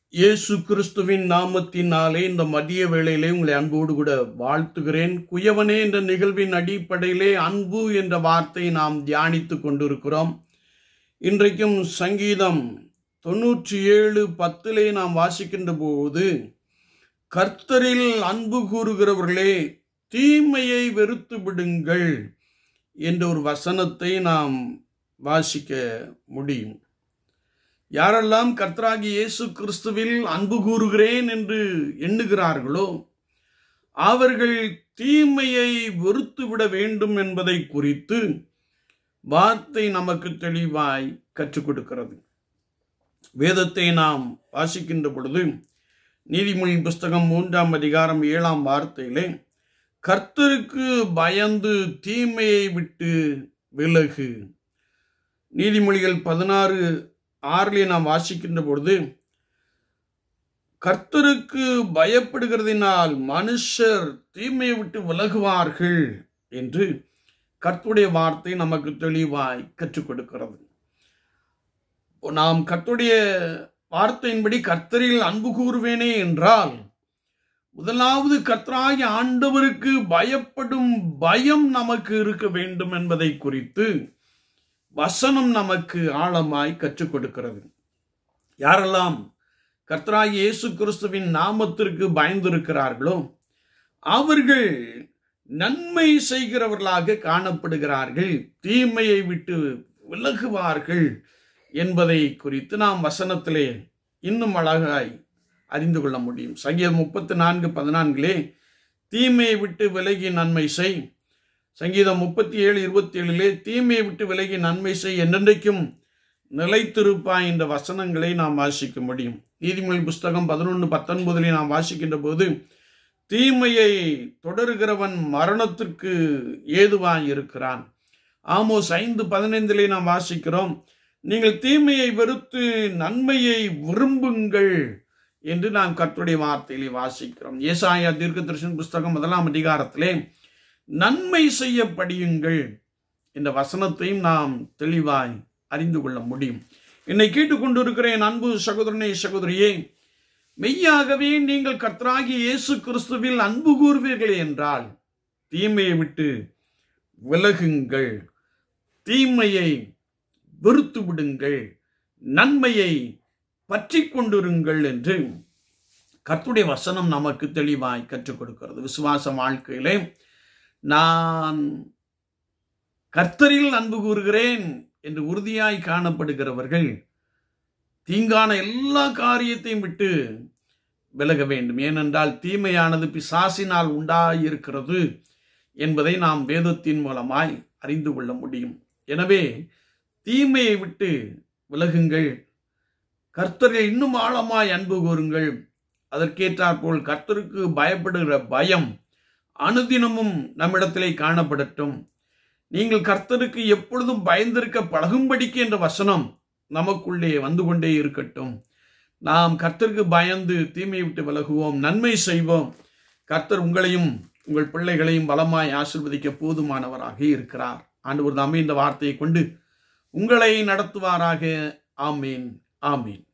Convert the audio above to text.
இயேசு கிறிஸ்துவின் நாமத்தினாலே இந்த மதிய வேளையிலே உங்களை அன்போடு கூட வாழ்த்துகிறேன். குயவனே என்ற நிகழ்வின் அடிப்படையிலே அன்பு என்ற வார்த்தையை நாம் தியானித்துக் கொண்டிருக்கிறோம். இன்றைக்கும் சங்கீதம் 97:10 நாம் வாசிக்கின்ற போது, கர்த்தரில் அன்பு கூறுகிறவர்களே தீமையை வெறுத்து விடுங்கள் என்ற ஒரு வசனத்தை நாம் வாசிக்க முடியும். யாரெல்லாம் கர்த்தராகிய இயேசு கிறிஸ்துவில் அன்பு கூறுகிறேன் என்று எண்ணுகிறார்களோ அவர்கள் தீமையை வெறுத்துவிட வேண்டும் என்பதை குறித்து வார்த்தை நமக்கு தெளிவாய் கற்றுக் கொடுக்கிறது. வேதத்தை நாம் வாசிக்கின்ற பொழுது நீதிமொழி புஸ்தகம் 3ஆம் அதிகாரம் 7ஆம் வார்த்தையிலே, கர்த்தருக்கு பயந்து தீமையை விட்டு விலகு. நீதிமொழிகள் 16:6 நாம் வாசிக்கின்ற பொழுது, கர்த்தருக்கு பயப்படுகிறதினால் மனுஷர் தீமையை விட்டு விலகுவார்கள் என்று கர்த்தருடைய வார்த்தை நமக்கு தெளிவாய் கற்றுக் கொடுக்கிறது. நாம் கர்த்தருடைய வார்த்தையின்படி கர்த்தரில் அன்பு கூறுவேனே என்றால், முதலாவது கர்த்தராகிய ஆண்டவருக்கு பயப்படும் பயம் நமக்கு இருக்க வேண்டும் என்பதை குறித்து வசனம் நமக்கு ஆழமாய் கற்றுக் கொடுக்கிறது. யாரெல்லாம் கர்த்தராகிய இயேசு கிறிஸ்துவின் நாமத்திற்கு பயந்திருக்கிறார்களோ அவர்கள் நன்மை செய்கிறவர்களாக காணப்படுகிறார்கள், தீமையை விட்டு விலகுவார்கள் என்பதை குறித்து நாம் வசனத்திலே இன்னும் அழகாய் அறிந்து கொள்ள முடியும். சங்கீதம் 34:14 தீமையை விட்டு விலகி நன்மை செய். சங்கீதம் 37:27 தீமையை விட்டு விலகி நன்மை செய், என்றென்றைக்கும் நிலைத்திருப்பாய் என்ற வசனங்களை நாம் வாசிக்க முடியும். நீதிமொழி புஸ்தகம் 11:19 நாம் வாசிக்கின்ற போது, தீமையை தொடர்கிறவன் மரணத்திற்கு ஏதுவாய் இருக்கிறான். ஆமோஸ் 5:15 நாம் வாசிக்கிறோம், நீங்கள் தீமையை வெறுத்து நன்மையை விரும்புங்கள் என்று நாம் கர்த்தருடைய வார்த்தையிலே வாசிக்கிறோம். ஏசாயா தீர்க்கதரிசன புஸ்தகம் 1ஆம் அதிகாரத்திலே நன்மை செய்ய படியுங்கள் என்ற வசனத்தையும் நாம் தெளிவாய் அறிந்து கொள்ள முடியும். என்னை கேட்டுக்கொண்டிருக்கிறேன் அன்பு சகோதரனே சகோதரியே, மெய்யாகவே நீங்கள் கர்த்தராகிய இயேசு கிறிஸ்துவில் அன்பு கூறுவீர்கள் என்றால் தீமையை விட்டு விலகுங்கள், தீமையை வெறுத்து விடுங்கள், நன்மையை பற்றி கொண்டிருங்கள் என்று கர்த்தருடைய வசனம் நமக்கு தெளிவாய் கற்றுக் கொடுக்கிறது. விசுவாச வாழ்க்கையிலே நான் கர்த்தரில் அன்பு கூறுகிறேன் என்று உறுதியாய் காணப்படுகிறவர்கள் தீங்கான எல்லா காரியத்தையும் விட்டு விலக வேண்டும். ஏனென்றால் தீமையானது பிசாசினால் உண்டாயிருக்கிறது என்பதை நாம் வேதத்தின் மூலமாய் அறிந்து கொள்ள முடியும். எனவே தீமையை விட்டு விலகுங்கள், கர்த்தரை இன்னும் ஆழமாய் அன்பு கூறுங்கள். அதற்கேற்றாற்போல் கர்த்தருக்கு பயப்படுகிற பயம் அனுதினமும் நம்மிடத்திலே காணப்படட்டும். நீங்கள் கர்த்தருக்கு எப்பொழுதும் பயந்திருக்க பழகும்படிக்கு என்ற வசனம் நமக்குள்ளே வந்து கொண்டே இருக்கட்டும். நாம் கர்த்தருக்கு பயந்து தீமையை விட்டு விலகுவோம், நன்மை செய்வோம். கர்த்தர் உங்களையும் உங்கள் பிள்ளைகளையும் பலமாய் ஆசீர்வதிக்க போதுமானவராக இருக்கிறார். ஆண்டவர் தாமே இந்த வார்த்தையை கொண்டு உங்களை நடத்துவாராக. ஆமீன், ஆமீன்.